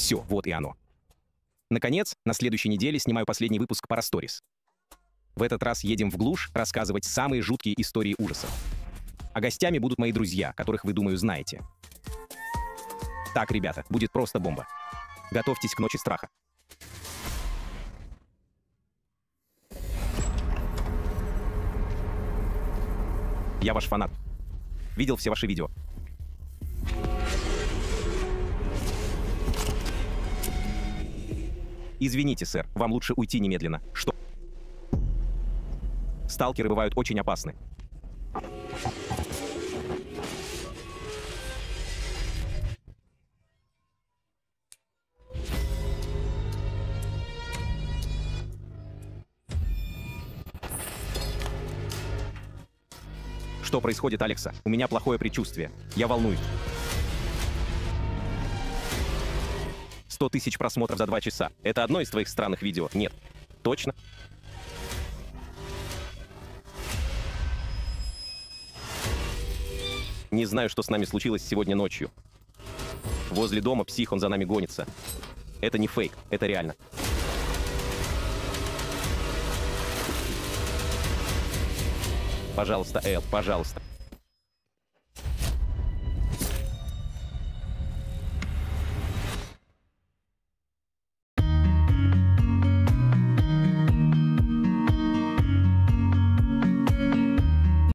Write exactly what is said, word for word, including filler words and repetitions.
Все, вот и оно. Наконец, на следующей неделе снимаю последний выпуск Парасторис. В этот раз едем в глушь рассказывать самые жуткие истории ужасов. А гостями будут мои друзья, которых вы, думаю, знаете. Так, ребята, будет просто бомба. Готовьтесь к ночи страха. Я ваш фанат. Видел все ваши видео. Извините, сэр, вам лучше уйти немедленно. Что? Сталкеры бывают очень опасны. Что происходит, Алекса? У меня плохое предчувствие. Я волнуюсь. сто тысяч просмотров за два часа. Это одно из твоих странных видео? Нет. Точно? Не знаю, что с нами случилось сегодня ночью. Возле дома псих, он за нами гонится. Это не фейк, это реально. Пожалуйста, Эл, пожалуйста.